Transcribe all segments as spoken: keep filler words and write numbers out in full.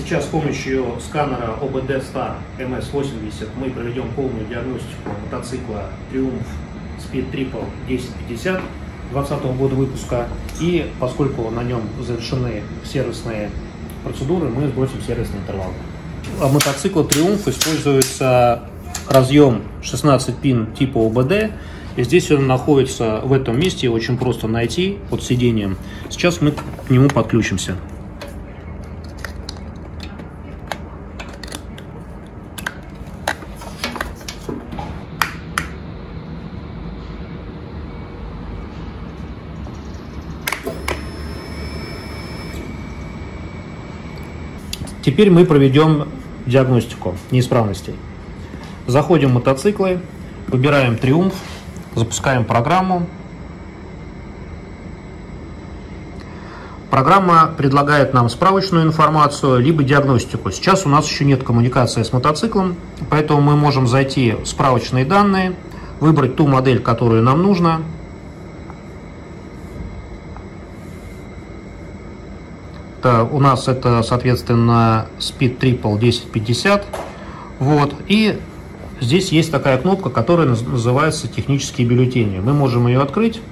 Сейчас с помощью сканера о бэ дэ Star эм эс восемьдесят мы проведем полную диагностику мотоцикла Triumph Speed Triple десять пятьдесят двадцатого года выпуска. И поскольку на нем завершены сервисные процедуры, мы сбросим сервисный интервал. А мотоцикл Triumph используется разъем шестнадцать пин типа о бэ дэ. И здесь он находится в этом месте, очень просто найти под сиденьем. Сейчас мы к нему подключимся. Теперь мы проведем диагностику неисправностей. Заходим в мотоциклы, выбираем Triumph, запускаем программу. Программа предлагает нам справочную информацию, либо диагностику. Сейчас у нас еще нет коммуникации с мотоциклом, поэтому мы можем зайти в справочные данные, выбрать ту модель, которую нам нужно. Это, у нас это, соответственно, Speed Triple десять пятьдесят. Вот. И здесь есть такая кнопка, которая называется «Технические бюллетени». Мы можем ее открыть.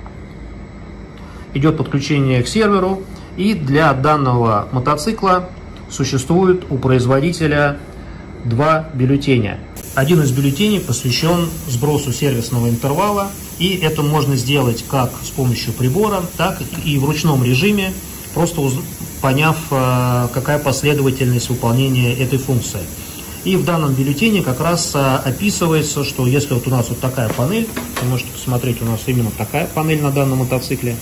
Идет подключение к серверу. И для данного мотоцикла существует у производителя два бюллетеня. Один из бюллетеней посвящен сбросу сервисного интервала. И это можно сделать как с помощью прибора, так и в ручном режиме, просто поняв, какая последовательность выполнения этой функции. И в данном бюллетене как раз описывается, что если вот у нас вот такая панель, вы можете посмотреть, у нас именно такая панель на данном мотоцикле,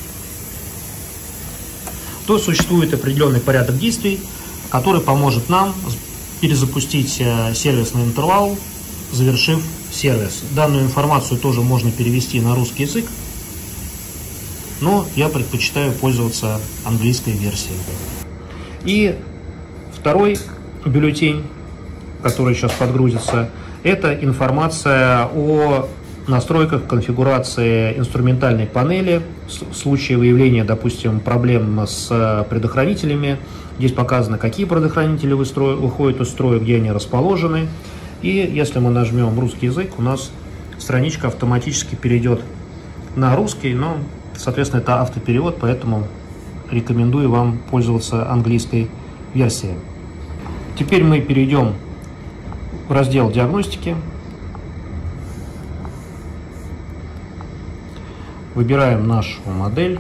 то существует определенный порядок действий, который поможет нам перезапустить сервисный интервал, завершив сервис. Данную информацию тоже можно перевести на русский язык, но я предпочитаю пользоваться английской версией. И второй бюллетень, который сейчас подгрузится, это информация о настройках конфигурации инструментальной панели в случае выявления, допустим, проблем с предохранителями. Здесь показано, какие предохранители выходят из строя, где они расположены. И если мы нажмем русский язык, у нас страничка автоматически перейдет на русский, но, соответственно, это автоперевод, поэтому рекомендую вам пользоваться английской версией. Теперь мы перейдем в раздел диагностики. Выбираем нашу модель.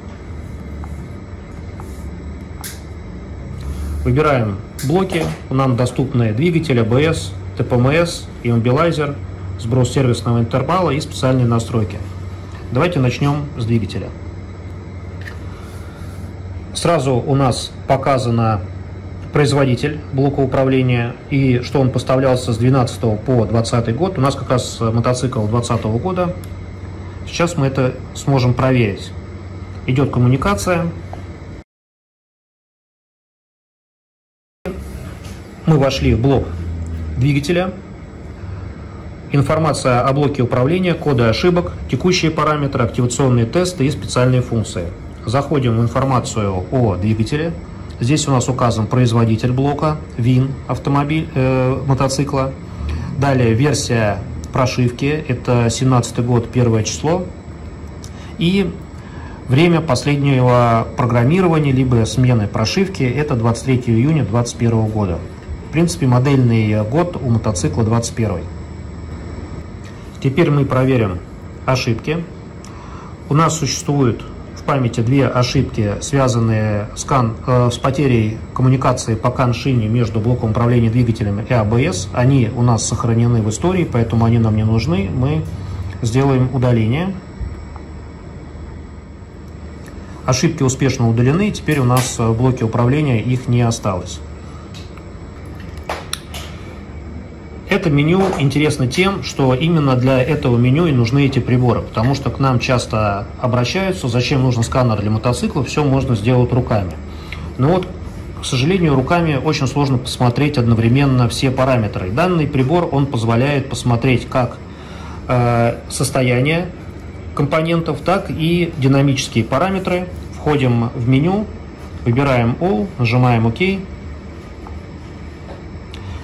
Выбираем блоки. Нам доступны двигатель, а бэ эс, тэ пэ эм эс, иммобилайзер, сброс сервисного интервала и специальные настройки. Давайте начнем с двигателя. Сразу у нас показано производитель блока управления и что он поставлялся с двенадцатого по двадцатый год. У нас как раз мотоцикл двадцатого года. Сейчас мы это сможем проверить. Идет коммуникация. Мы вошли в блок двигателя. Информация о блоке управления, коды ошибок, текущие параметры, активационные тесты и специальные функции. Заходим в информацию о двигателе. Здесь у нас указан производитель блока, ВИН автомобиль, э, мотоцикла. Далее версия прошивки, это семнадцатый год, первое число. И время последнего программирования, либо смены прошивки, это двадцать третьего июня две тысячи двадцать первого года. В принципе, модельный год у мотоцикла двадцать первый. Теперь мы проверим ошибки. У нас существует в памяти две ошибки, связанные с, кан, э, с потерей коммуникации по кан-шине между блоком управления двигателем и а бэ эс. Они у нас сохранены в истории, поэтому они нам не нужны. Мы сделаем удаление. Ошибки успешно удалены, теперь у нас в блоке управления их не осталось. Это меню интересно тем, что именно для этого меню и нужны эти приборы, потому что к нам часто обращаются, зачем нужен сканер для мотоцикла, все можно сделать руками. Но вот, к сожалению, руками очень сложно посмотреть одновременно все параметры. Данный прибор, он позволяет посмотреть как э, состояние компонентов, так и динамические параметры. Входим в меню, выбираем All, нажимаем ОК.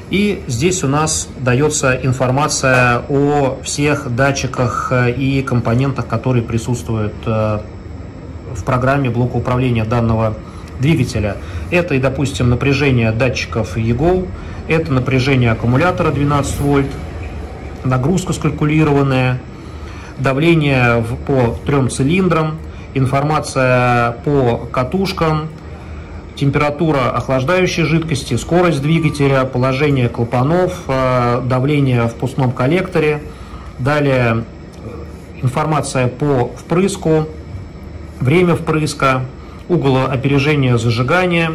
И здесь у нас дается информация о всех датчиках и компонентах, которые присутствуют в программе блока управления данного двигателя. Это, и, допустим, напряжение датчиков и гол, это напряжение аккумулятора двенадцать вольт, нагрузка скалькулированная, давление по трем цилиндрам, информация по катушкам, температура охлаждающей жидкости, скорость двигателя, положение клапанов, давление в впускном коллекторе, далее информация по впрыску, время впрыска, угол опережения зажигания,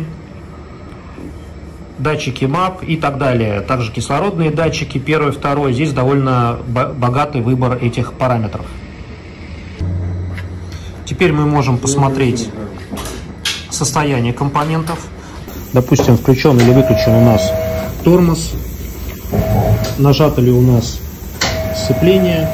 датчики МАП и так далее. Также кислородные датчики, первый, второй. Здесь довольно богатый выбор этих параметров. Теперь мы можем посмотреть состояние компонентов. Допустим, включен или выключен у нас тормоз, нажато ли у нас сцепление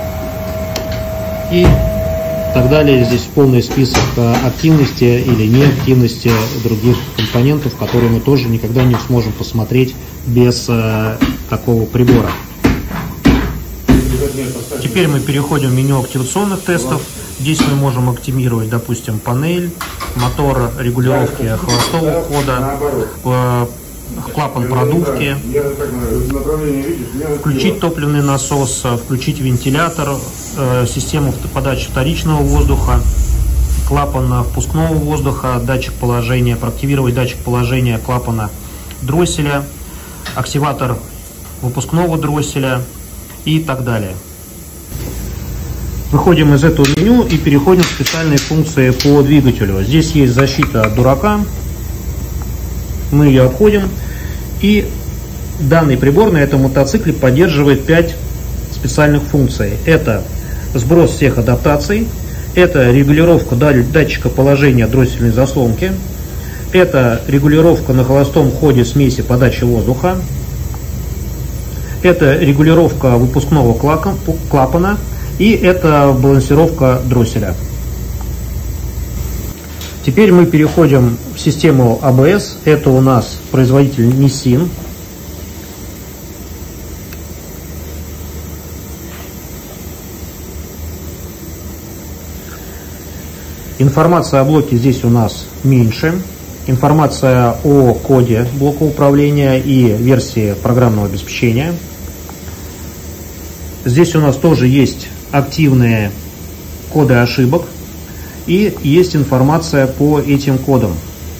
и так далее. Здесь полный список активности или неактивности других компонентов, которые мы тоже никогда не сможем посмотреть без э, такого прибора. Теперь мы переходим в меню активационных тестов. Здесь мы можем активировать, допустим, панель, мотор регулировки холостого хода, клапан продувки, включить топливный насос, включить вентилятор, систему подачи вторичного воздуха, клапан впускного воздуха, датчик положения, проактивировать датчик положения клапана дросселя, активатор выпускного дросселя и так далее. Выходим из этого меню и переходим в специальные функции по двигателю. Здесь есть защита от дурака. Мы ее обходим. И данный прибор на этом мотоцикле поддерживает пять специальных функций. Это сброс всех адаптаций. Это регулировка датчика положения дроссельной заслонки. Это регулировка на холостом ходе смеси подачи воздуха. Это регулировка выпускного клапана. И это балансировка дросселя. Теперь мы переходим в систему а бэ эс. Это у нас производитель Nissin. Информация о блоке здесь у нас меньше. Информация о коде блока управления и версии программного обеспечения. Здесь у нас тоже есть активные коды ошибок и есть информация по этим кодам.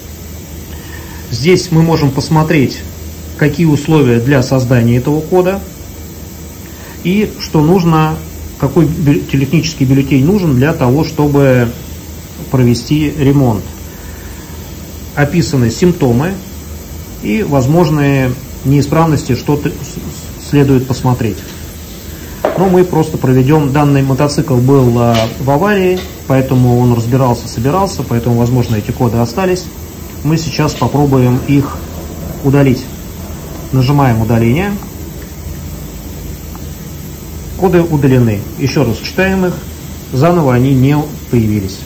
Здесь мы можем посмотреть, какие условия для создания этого кода и что нужно, какой технический бюллетень нужен для того, чтобы провести ремонт. Описаны симптомы и возможные неисправности, что следует посмотреть. Но мы просто проведем, данный мотоцикл был в аварии, поэтому он разбирался, собирался, поэтому, возможно, эти коды остались. Мы сейчас попробуем их удалить. Нажимаем удаление. Коды удалены. Еще раз читаем их. Заново они не появились.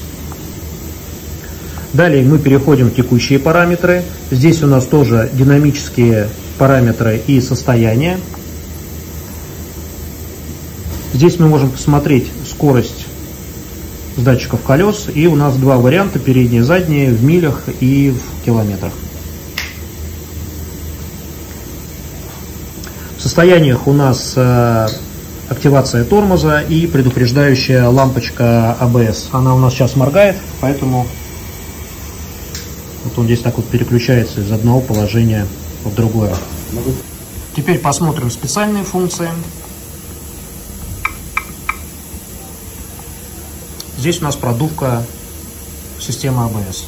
Далее мы переходим в текущие параметры. Здесь у нас тоже динамические параметры и состояние. Здесь мы можем посмотреть скорость с датчиков колес. И у нас два варианта, передние и задние, в милях и в километрах. В состояниях у нас э, активация тормоза и предупреждающая лампочка а бэ эс. Она у нас сейчас моргает, поэтому вот он здесь так вот переключается из одного положения в другое. Теперь посмотрим специальные функции. Здесь у нас продувка системы а бэ эс.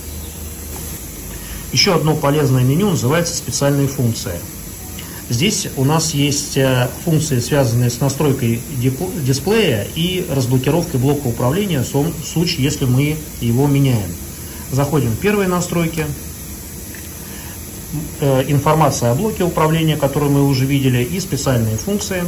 Еще одно полезное меню называется «Специальные функции». Здесь у нас есть функции, связанные с настройкой дисплея и разблокировкой блока управления в случае, если мы его меняем. Заходим в первые настройки. Информация о блоке управления, которую мы уже видели, и специальные функции.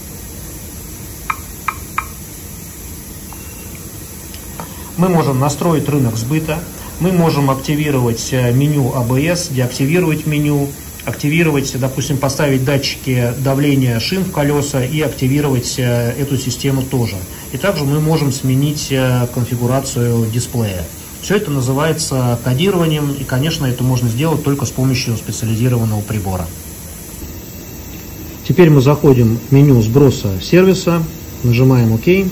Мы можем настроить рынок сбыта, мы можем активировать меню а бэ эс, деактивировать меню, активировать, допустим, поставить датчики давления шин в колеса и активировать эту систему тоже. И также мы можем сменить конфигурацию дисплея. Все это называется кодированием, и, конечно, это можно сделать только с помощью специализированного прибора. Теперь мы заходим в меню сброса сервиса, нажимаем ОК.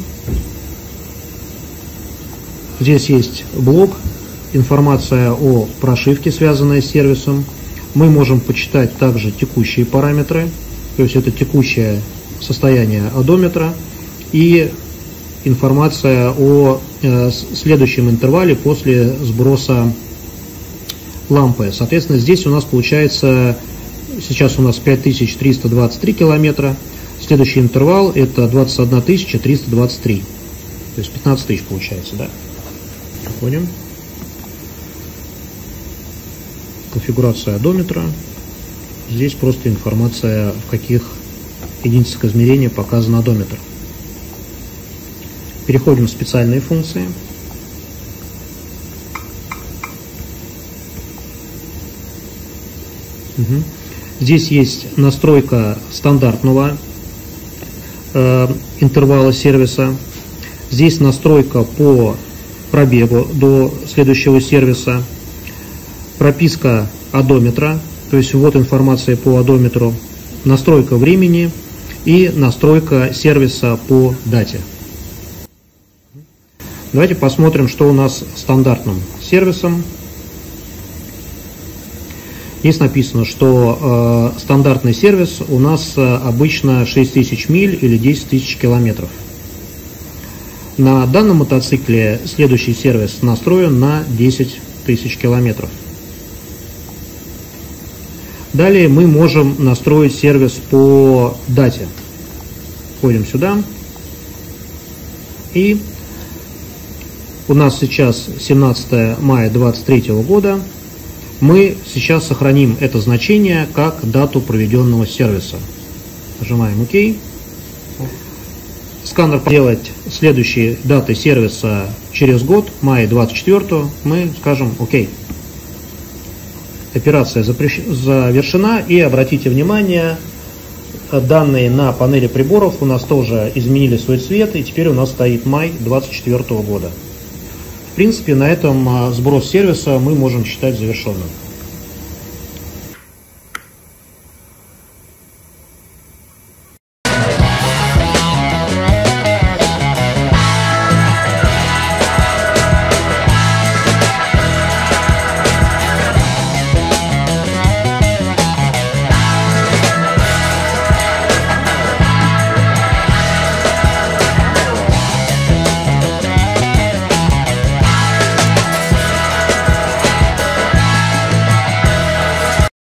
Здесь есть блок, информация о прошивке, связанная с сервисом. Мы можем почитать также текущие параметры, то есть это текущее состояние одометра и информация о э, следующем интервале после сброса лампы. Соответственно, здесь у нас получается, сейчас у нас пять тысяч триста двадцать три километра, следующий интервал это двадцать одна тысяча триста двадцать три, то есть пятнадцать тысяч получается, да. Проходим. Конфигурация одометра. Здесь просто информация, в каких единицах измерения показан одометр. Переходим в специальные функции. Угу. Здесь есть настройка стандартного э, интервала сервиса. Здесь настройка по пробегу до следующего сервиса. Прописка одометра, то есть ввод информации по одометру. Настройка времени и настройка сервиса по дате. Давайте посмотрим, что у нас с стандартным сервисом. Здесь написано, что э, стандартный сервис у нас э, обычно шесть тысяч миль или десять тысяч километров. На данном мотоцикле следующий сервис настроен на десять тысяч километров. Далее мы можем настроить сервис по дате. Входим сюда. И у нас сейчас семнадцатое мая две тысячи двадцать третьего года. Мы сейчас сохраним это значение как дату проведенного сервиса. Нажимаем ОК. Сканер делать следующие даты сервиса через год, мая двадцать четвёртого, мы скажем ОК. Операция завершена, и обратите внимание, данные на панели приборов у нас тоже изменили свой цвет, и теперь у нас стоит май двадцать четвёртого года. В принципе, на этом сброс сервиса мы можем считать завершенным.